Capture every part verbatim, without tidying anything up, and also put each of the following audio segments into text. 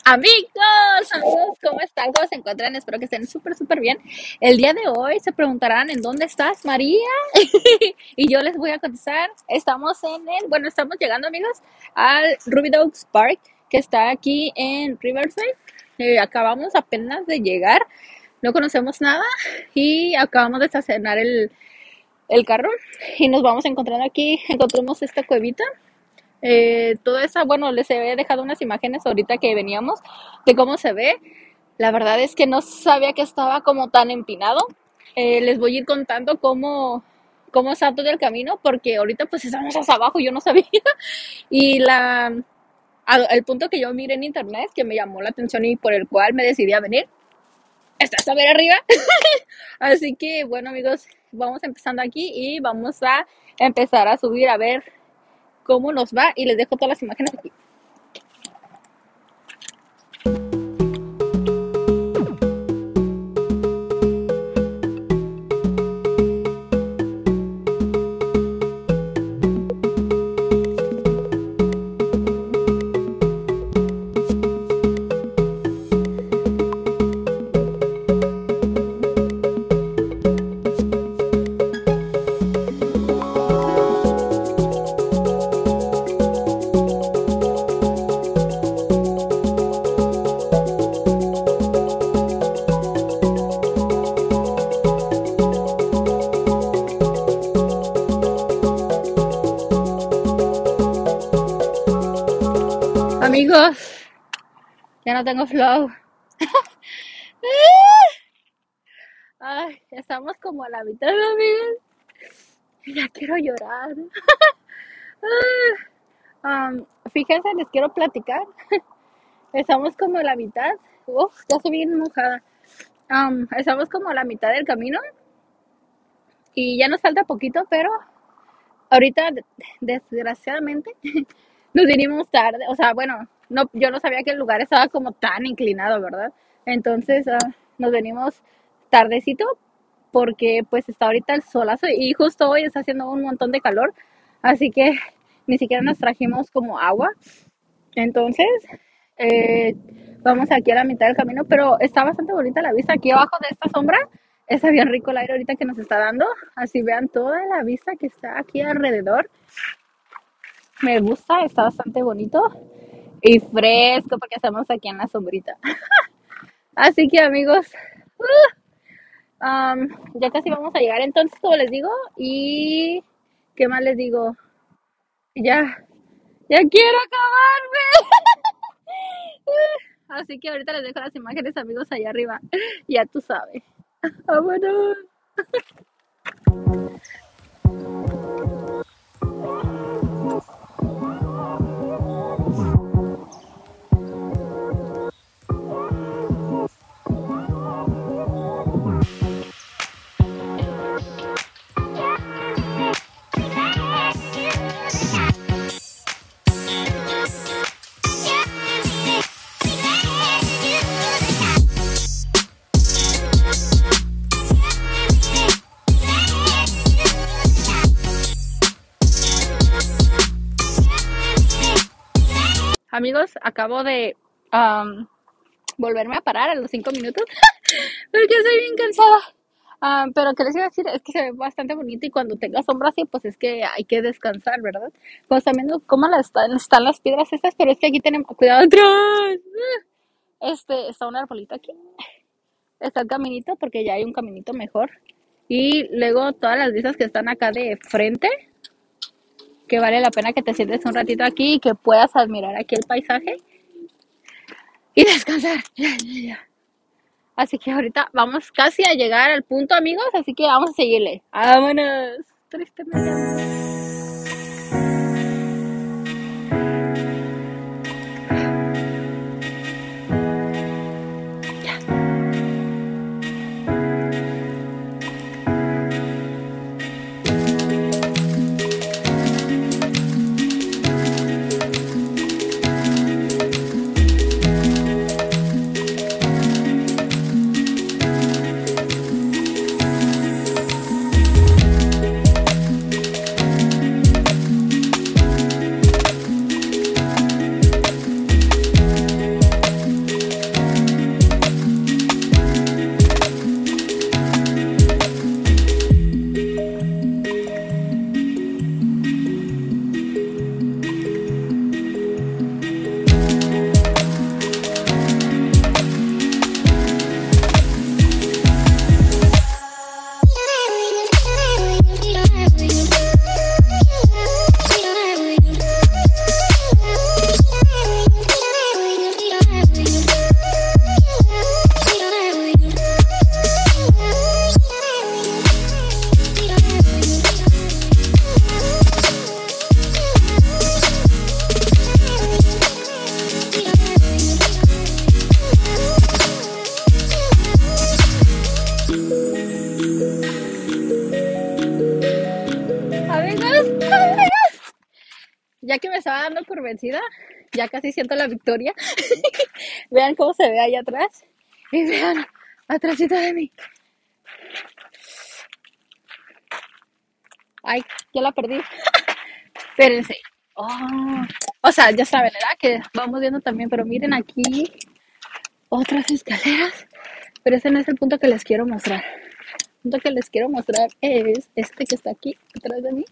Amigos, amigos, ¿cómo están? ¿Cómo se encuentran? Espero que estén súper, súper bien. El día de hoy se preguntarán ¿en dónde estás, María? Y yo les voy a contestar. Estamos en el, bueno, estamos llegando, amigos, al Ruby Dogs Park, que está aquí en Riverside. Eh, acabamos apenas de llegar, no conocemos nada y acabamos de estacionar el, el carro y nos vamos encontrando aquí. Encontramos esta cuevita. Eh, todo eso, bueno, les he dejado unas imágenes ahorita que veníamos de cómo se ve. La verdad es que no sabía que estaba como tan empinado. Eh, les voy a ir contando cómo, cómo está todo el camino, porque ahorita pues estamos hasta abajo, yo no sabía. Y la, al- el punto que yo miré en internet, que me llamó la atención y por el cual me decidí a venir, está hasta ver arriba. Así que bueno, amigos, vamos empezando aquí y vamos a empezar a subir a ver cómo nos va y les dejo todas las imágenes aquí. Amigos, ya no tengo flow. Ay, estamos como a la mitad, amigos. Ya quiero llorar. Um, fíjense, les quiero platicar. Estamos como a la mitad. Uf, ya estoy bien mojada. Um, estamos como a la mitad del camino y ya nos falta poquito, pero ahorita, desgraciadamente, nos vinimos tarde. O sea, bueno, no, yo no sabía que el lugar estaba como tan inclinado, ¿verdad? Entonces, uh, nos venimos tardecito porque pues está ahorita el solazo y justo hoy está haciendo un montón de calor, así que ni siquiera nos trajimos como agua. Entonces, eh, vamos aquí a la mitad del camino, pero está bastante bonita la vista aquí abajo de esta sombra. Está bien rico el aire ahorita que nos está dando. Así vean toda la vista que está aquí alrededor. Me gusta, está bastante bonito y fresco porque estamos aquí en la sombrita. Así que amigos, um, ya casi vamos a llegar entonces, como les digo. Y ¿qué más les digo? Ya, ya quiero acabarme. Así que ahorita les dejo las imágenes, amigos, allá arriba. Ya tú sabes. Vámonos. Amigos, acabo de um, volverme a parar a los cinco minutos porque estoy bien cansada. Um, pero que les iba a decir, es que se ve bastante bonito y cuando tenga sombra así, pues es que hay que descansar, ¿verdad? Pues están viendo cómo la están, están las piedras estas, pero es que aquí tenemos, cuidado atrás. Este, está un arbolito aquí, está el caminito porque ya hay un caminito mejor. Y luego todas las vistas que están acá de frente, que vale la pena que te sientes un ratito aquí y que puedas admirar aquí el paisaje y descansar. Así que ahorita vamos casi a llegar al punto, amigos, así que vamos a seguirle. ¡Vámonos! Tristemente. vencida. Ya casi siento la victoria. Vean cómo se ve ahí atrás. Y vean, atrásito de mí. Ay, ya la perdí. Espérense. Oh, o sea, ya saben, ¿verdad? Que vamos viendo también, pero miren aquí otras escaleras. Pero ese no es el punto que les quiero mostrar. El punto que les quiero mostrar es este que está aquí, atrás de mí.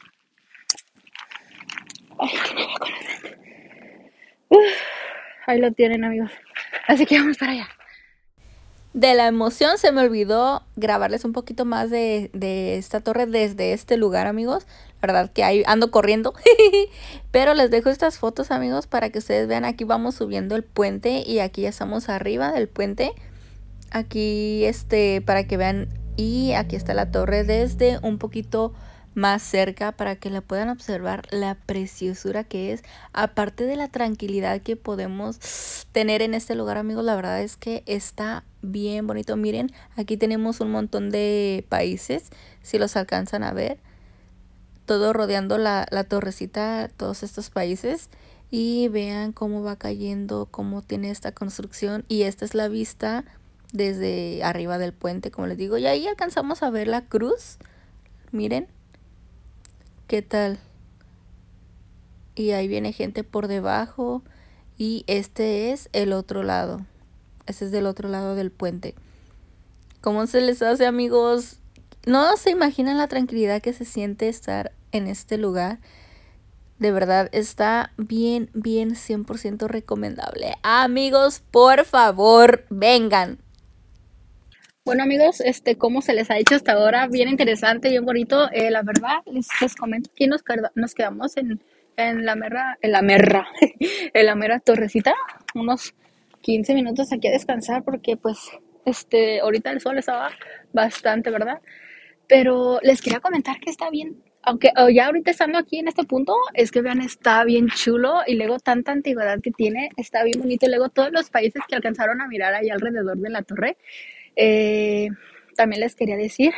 Ay, que no me conocen. Uf, ahí lo tienen, amigos. Así que vamos para allá. De la emoción se me olvidó grabarles un poquito más de, de esta torre desde este lugar, amigos. La verdad que ahí ando corriendo. Pero les dejo estas fotos, amigos, para que ustedes vean. Aquí vamos subiendo el puente y aquí ya estamos arriba del puente. Aquí, este, para que vean. Y aquí está la torre desde un poquito más cerca para que la puedan observar la preciosura que es, aparte de la tranquilidad que podemos tener en este lugar, amigos. La verdad es que está bien bonito. Miren, aquí tenemos un montón de países, si los alcanzan a ver, todo rodeando la, la torrecita, todos estos países. Y vean cómo va cayendo, cómo tiene esta construcción. Y esta es la vista desde arriba del puente, como les digo. Y ahí alcanzamos a ver la cruz. Miren. ¿Qué tal? Y ahí viene gente por debajo. Y este es el otro lado. Este es del otro lado del puente. ¿Cómo se les hace, amigos? No se imaginan la tranquilidad que se siente estar en este lugar. De verdad, está bien, bien, cien por ciento recomendable. Amigos, por favor, vengan. Bueno, amigos, este, ¿cómo se les ha hecho hasta ahora? Bien interesante, bien bonito. Eh, la verdad, les, les comento, aquí nos, queda- nos quedamos en, en la merra, en la merra, en la mera torrecita, unos quince minutos aquí a descansar porque pues, este, ahorita el sol estaba bastante, ¿verdad? Pero les quería comentar que está bien, aunque oh, ya ahorita estando aquí en este punto, es que vean, está bien chulo y luego tanta antigüedad que tiene, está bien bonito y luego todos los países que alcanzaron a mirar ahí alrededor de la torre. Eh, También les quería decir,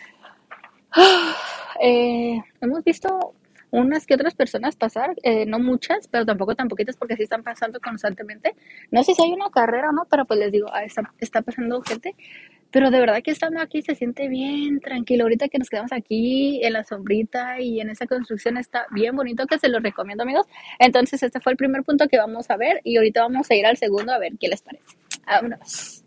eh, hemos visto unas que otras personas pasar, eh, no muchas, pero tampoco tan poquitas porque sí están pasando constantemente. No sé si hay una carrera o no, pero pues les digo, ah, está, está pasando gente. Pero de verdad que estando aquí se siente bien tranquilo. Ahorita que nos quedamos aquí en la sombrita y en esa construcción está bien bonito, que se los recomiendo, amigos. Entonces este fue el primer punto que vamos a ver y ahorita vamos a ir al segundo a ver qué les parece. Vámonos.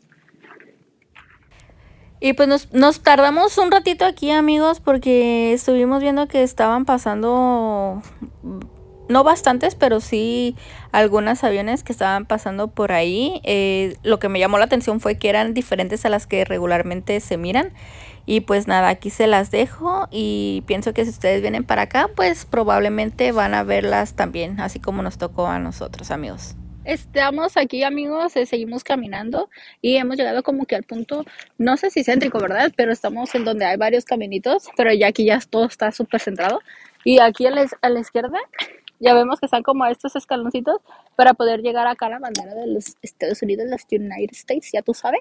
Y pues nos, nos tardamos un ratito aquí, amigos, porque estuvimos viendo que estaban pasando, no bastantes, pero sí algunas aviones que estaban pasando por ahí. Eh, lo que me llamó la atención fue que eran diferentes a las que regularmente se miran. Y pues nada, aquí se las dejo y pienso que si ustedes vienen para acá, pues probablemente van a verlas también, así como nos tocó a nosotros, amigos. Estamos aquí, amigos, eh, seguimos caminando y hemos llegado como que al punto, no sé si céntrico, ¿verdad? Pero estamos en donde hay varios caminitos, pero ya aquí ya todo está súper centrado. Y aquí a la, a la izquierda ya vemos que están como estos escaloncitos para poder llegar acá a la bandera de los Estados Unidos, los United States, ya tú sabes.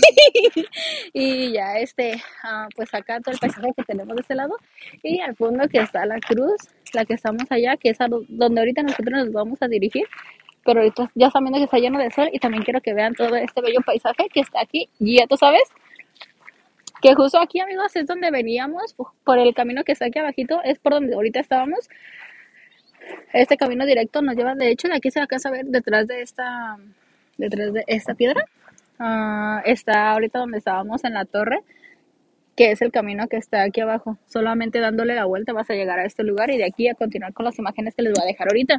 Y ya este, ah, pues acá todo el paisaje que tenemos de este lado. Y al fondo que está la cruz, la que estamos allá, que es a donde ahorita nosotros nos vamos a dirigir. Pero ahorita ya están viendo que está lleno de sol y también quiero que vean todo este bello paisaje que está aquí. Y ya tú sabes que justo aquí, amigos, es donde veníamos, por el camino que está aquí abajito, es por donde ahorita estábamos. Este camino directo nos lleva, de hecho, de aquí se alcanza a ver detrás de esta, detrás de esta piedra. Uh, está ahorita donde estábamos en la torre, que es el camino que está aquí abajo. Solamente dándole la vuelta vas a llegar a este lugar y de aquí a continuar con las imágenes que les voy a dejar ahorita.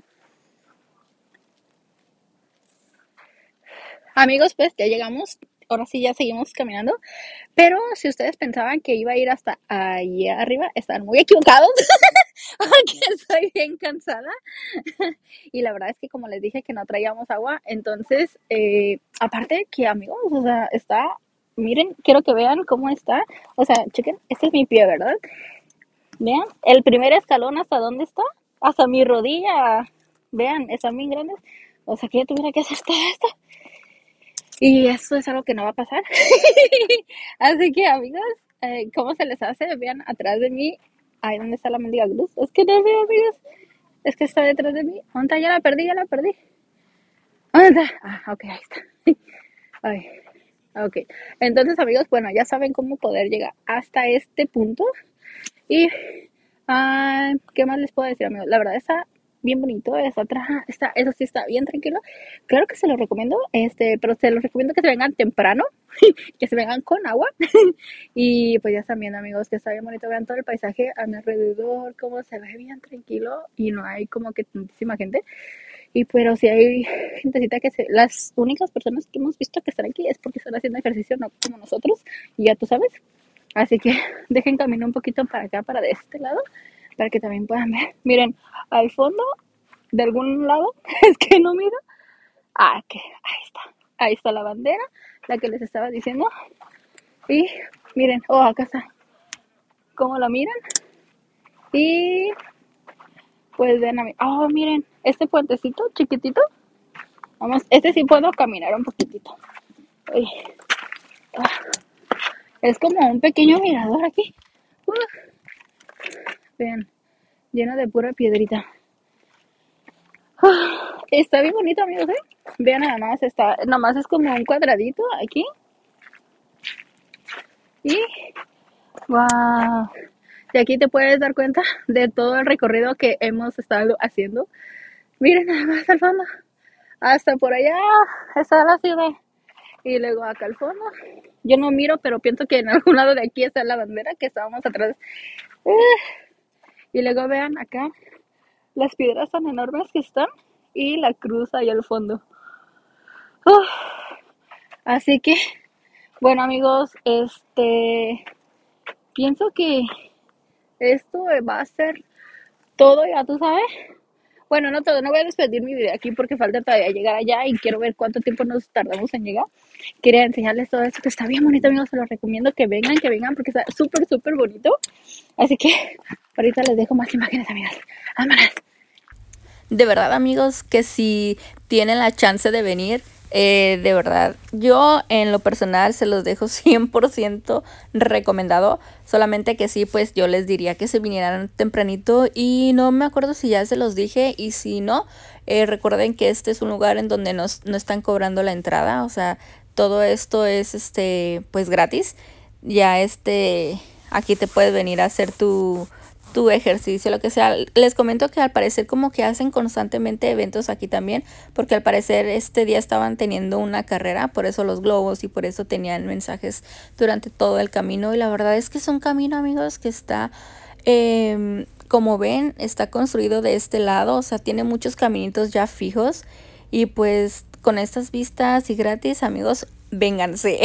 Amigos, pues ya llegamos. Ahora sí ya seguimos caminando. Pero si ustedes pensaban que iba a ir hasta allá arriba, están muy equivocados. Porque estoy bien cansada. Y la verdad es que como les dije que no traíamos agua. Entonces, eh, aparte que amigos, o sea, está... Miren, quiero que vean cómo está. O sea, chequen, este es mi pie, ¿verdad? Vean, el primer escalón hasta dónde está. Hasta mi rodilla. Vean, están bien grandes. O sea que yo tuviera que hacer todo esto. Y eso es algo que no va a pasar. Así que, amigos, eh, ¿cómo se les hace? Vean atrás de mí. Ahí donde está la mendiga luz. Es que no veo, amigos. Es que está detrás de mí. ¿Dónde está? Ya la perdí, ya la perdí. ¿Dónde está? Ah, ok, ahí está. Ay, ok. Entonces, amigos, bueno, ya saben cómo poder llegar hasta este punto. Y, ah, ¿qué más les puedo decir, amigos? La verdad está bien bonito, está atrás, está, eso sí está bien tranquilo. Claro que se los recomiendo, este, pero se los recomiendo que se vengan temprano, que se vengan con agua. Y pues ya están viendo, amigos, que está bien bonito. Vean todo el paisaje a mi alrededor, cómo se ve bien tranquilo y no hay como que tantísima gente. Y pero si hay gentecita que se, las únicas personas que hemos visto que están aquí es porque están haciendo ejercicio, no como nosotros, y ya tú sabes. Así que dejen caminar un poquito para acá, para de este lado, para que también puedan ver. Miren, al fondo, de algún lado, es que no miro. Ah, que ahí está. Ahí está la bandera, la que les estaba diciendo. Y miren, oh, acá está. ¿Cómo lo miran? Y pues ven a mí. Oh, miren, este puentecito chiquitito. Vamos, este sí puedo caminar un poquitito. Uy, ah, es como un pequeño mirador aquí. Uh, vean, lleno de pura piedrita. Ah, está bien bonito, amigos, ¿eh? Vean nada más, está, nomás es como un cuadradito aquí. Y, wow. Y aquí te puedes dar cuenta de todo el recorrido que hemos estado haciendo. Miren nada más al fondo. Hasta por allá está la ciudad. Y luego acá al fondo. Yo no miro, pero pienso que en algún lado de aquí está la bandera que estábamos atrás. Uh, y luego vean acá las piedras tan enormes que están. Y la cruz ahí al fondo. Uh, así que, bueno, amigos, este, pienso que esto va a ser todo, ya tú sabes. Bueno, no todo, no voy a despedir mi video aquí porque falta todavía llegar allá y quiero ver cuánto tiempo nos tardamos en llegar. Quería enseñarles todo esto que está bien bonito, amigos. Se los recomiendo que vengan, que vengan porque está súper, súper bonito. Así que ahorita les dejo más imágenes, amigas. Vámonos. De verdad, amigos, que si tienen la chance de venir, eh, de verdad, yo en lo personal se los dejo cien por ciento recomendado. Solamente que sí, pues yo les diría que se vinieran tempranito y no me acuerdo si ya se los dije y si no, eh, recuerden que este es un lugar en donde nos, no están cobrando la entrada, o sea, todo esto es este pues gratis. Ya este, aquí te puedes venir a hacer tu tu ejercicio, lo que sea. Les comento que al parecer como que hacen constantemente eventos aquí también, porque al parecer este día estaban teniendo una carrera, por eso los globos y por eso tenían mensajes durante todo el camino. Y la verdad es que es un camino, amigos, que está, eh, como ven, está construido de este lado, o sea, tiene muchos caminitos ya fijos y pues con estas vistas y gratis, amigos, vénganse.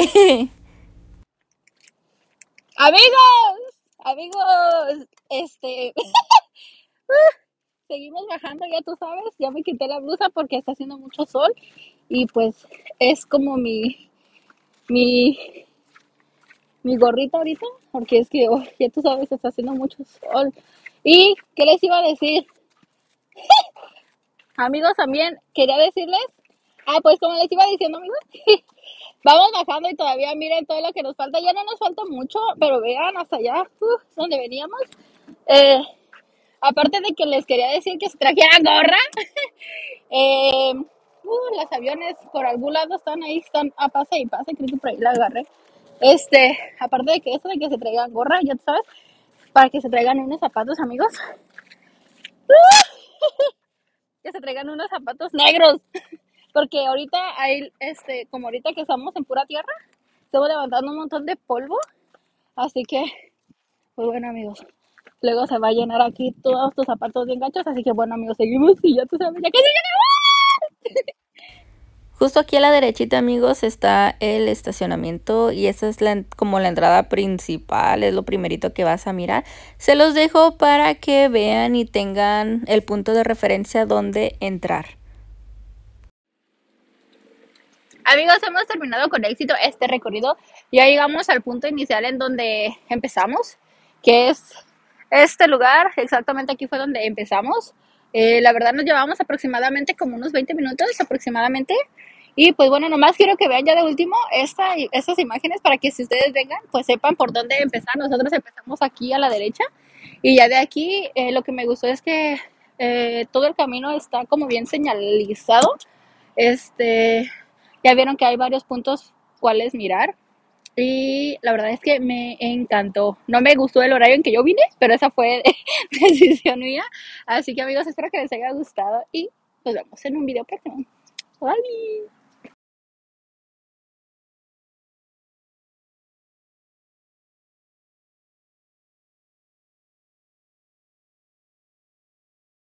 Amigos, amigos, este, seguimos bajando, ya tú sabes, ya me quité la blusa porque está haciendo mucho sol y pues es como mi, mi, mi gorrita ahorita, porque es que oh, ya tú sabes, está haciendo mucho sol. ¿Y qué les iba a decir? Amigos, también quería decirles, ah, pues como les iba diciendo, amigos, vamos bajando y todavía miren todo lo que nos falta. Ya no nos falta mucho, pero vean hasta allá, uh, donde veníamos. Eh, aparte de que les quería decir que se trajeran gorra, eh, uh, los aviones por algún lado están ahí, están a pase y pase, creo que por ahí la agarré. Este, aparte de que eso, de que se traigan gorra, ya tú sabes, para que se traigan unos zapatos, amigos. Que se traigan unos zapatos negros. Porque ahorita hay, este, como ahorita que estamos en pura tierra, estamos levantando un montón de polvo. Así que, pues bueno, amigos. Luego se va a llenar aquí todos tus zapatos bien gachos. Así que bueno, amigos, seguimos y ya tú sabes, ya que Justo aquí a la derechita, amigos, está el estacionamiento y esa es la, como la entrada principal, es lo primerito que vas a mirar. Se los dejo para que vean y tengan el punto de referencia donde entrar. amigos, hemos terminado con éxito este recorrido. Ya llegamos al punto inicial en donde empezamos, que es este lugar. Exactamente aquí fue donde empezamos. Eh, la verdad nos llevamos aproximadamente como unos veinte minutos aproximadamente. Y pues bueno, nomás quiero que vean ya de último esta, estas imágenes para que si ustedes vengan, pues sepan por dónde empezar. Nosotros empezamos aquí a la derecha y ya de aquí eh, lo que me gustó es que Eh, todo el camino está como bien señalizado. Este, ya vieron que hay varios puntos cuales mirar. Y la verdad es que me encantó. No me gustó el horario en que yo vine, pero esa fue decisión mía. Así que amigos, espero que les haya gustado y nos vemos en un video próximo. Bye.